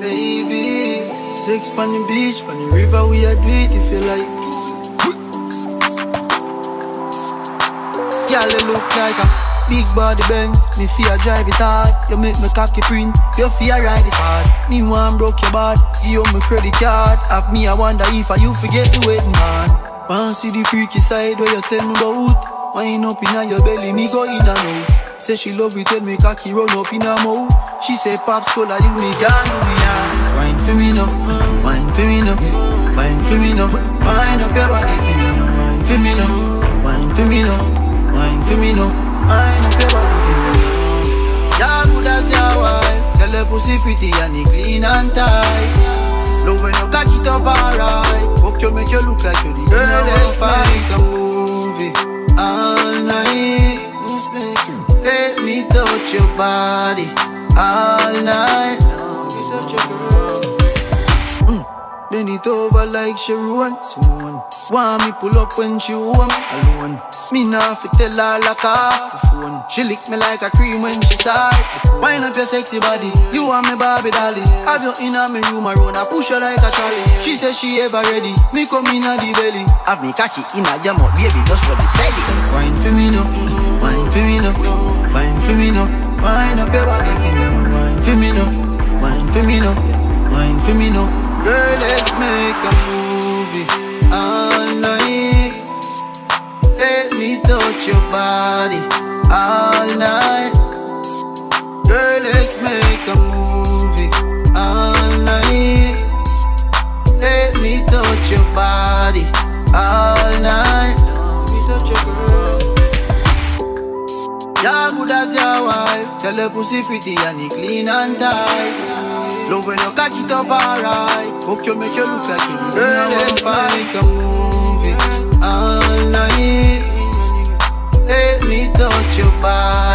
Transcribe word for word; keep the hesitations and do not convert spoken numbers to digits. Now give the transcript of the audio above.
baby. Sex on the beach, on the river, we are do it if you like. Girl, you look like a big body Benz. Me fear drive it hard. You make me cocky print. You fear ride it hard. Me want broke your bad. Give you my credit card. Have me, I wonder if I you forget the wedding man. Want see the freaky side where you tell me about. Wind up in your belly, me go in and out. Say she love it when me cocky run up in her mouth. She say Pops cola, you me can't do me hard. Wine for me now, wine for me now, wine for me now. Wine up your body for me now, wine for me now, wine for me now, wine for me now. Wine up your body for me now. You're good as your wife. Tell her pussy pretty and it clean and tight. Love when you cock it up alright. Fuck you make you look like you the girl. Let's make a movie all night. Let me touch your body all night. Let me touch your girl. Mm. Bend it over like she ruin. Want me pull up when she want alone. Me nah fi tell her like off the phone. She lick me like a cream when she side. Wind up your sexy body. You want me Barbie dolly. Have you in a me room around. I push her like a trolley. She say she ever ready. Me come in a the belly. Have me catch it in a jam up, baby. Just for the steady. Wine for me now. Wine for me now. Wine for me now. Wine up your body for me now. Wine for me now. Wine for me now. Wine for me now. Girl, let's make a movie all night. Let me touch your body all night. Girl, let's make a movie all night. Let me touch your body all night. Let me touch your girl. You're good as your wife. Tell her pussy pretty and it clean and tight. Love when you cock it up alright. Fuck you make you look like you. Girl, let's make a movie all night. Let me touch your body